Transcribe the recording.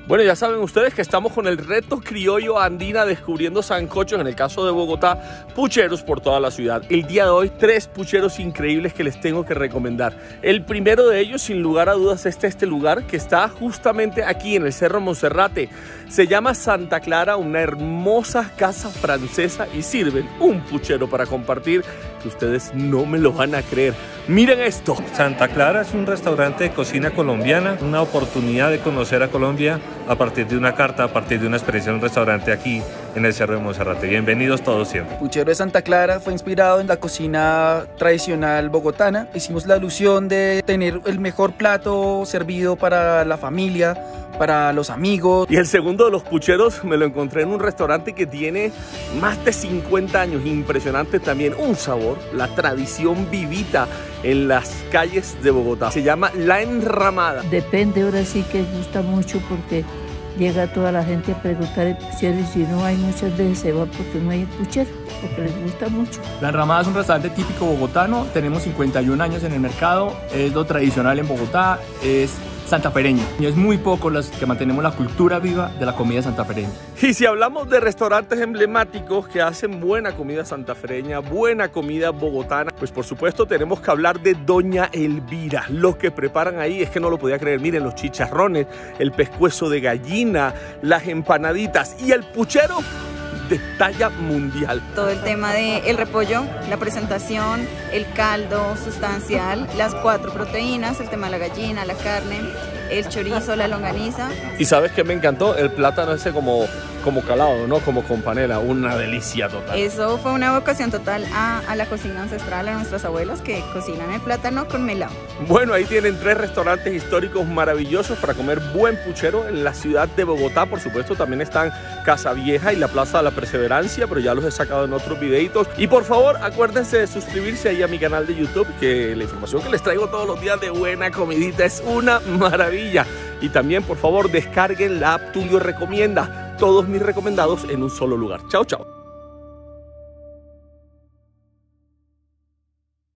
Bueno, ya saben ustedes que estamos con el reto criollo andina descubriendo sancochos, en el caso de Bogotá, pucheros por toda la ciudad. El día de hoy, 3 pucheros increíbles que les tengo que recomendar. El primero de ellos, sin lugar a dudas, es este lugar que está justamente aquí en el Cerro Monserrate. Se llama Santa Clara, una hermosa casa francesa, y sirven un puchero para compartir que ustedes no me lo van a creer. Miren esto. Santa Clara es un restaurante de cocina colombiana, una oportunidad de conocer a Colombia a partir de una carta, a partir de una experiencia en un restaurante aquí en el Cerro de Monserrate. Bienvenidos todos siempre. El puchero de Santa Clara fue inspirado en la cocina tradicional bogotana. Hicimos la alusión de tener el mejor plato servido para la familia, para los amigos. Y el segundo de los pucheros me lo encontré en un restaurante que tiene más de 50 años, impresionante también, un sabor, la tradición vivita en las calles de Bogotá. Se llama La Enramada. Depende, ahora sí que gusta mucho porque llega toda la gente a preguntar el puchero y si no hay muchas veces se va porque no hay el puchero, porque les gusta mucho. La Enramada es un restaurante típico bogotano, tenemos 51 años en el mercado, es lo tradicional en Bogotá, es santafereño. Y es muy poco los que mantenemos la cultura viva de la comida santafereña. Y si hablamos de restaurantes emblemáticos que hacen buena comida santafereña, buena comida bogotana, pues por supuesto tenemos que hablar de Doña Elvira. Lo que preparan ahí es que no lo podía creer. Miren los chicharrones, el pescuezo de gallina, las empanaditas y el puchero de talla mundial. Todo el tema del repollo, la presentación, el caldo sustancial, las 4 proteínas, el tema de la gallina, la carne, el chorizo, la longaniza. Y ¿sabes qué me encantó? El plátano ese como calado, ¿no? Como con panela, una delicia total. Eso fue una evocación total a la cocina ancestral, a nuestras abuelas que cocinan el plátano con melado. Bueno, ahí tienen 3 restaurantes históricos maravillosos para comer buen puchero en la ciudad de Bogotá. Por supuesto, también están Casa Vieja y la Plaza de la Perseverancia, pero ya los he sacado en otros videitos. Y por favor, acuérdense de suscribirse ahí a mi canal de YouTube, que la información que les traigo todos los días de buena comidita es una maravilla. Y también, por favor, descarguen la app Tulio Recomienda. Todos mis recomendados en un solo lugar. Chao, chao.